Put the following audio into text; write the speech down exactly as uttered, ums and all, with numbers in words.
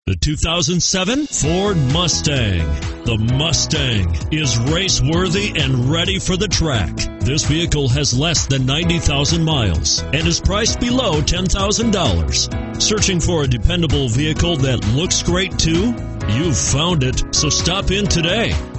The two thousand seven Ford Mustang. The Mustang is race-worthy and ready for the track. This vehicle has less than ninety thousand miles and is priced below ten thousand dollars. Searching for a dependable vehicle that looks great too? You've found it, so stop in today.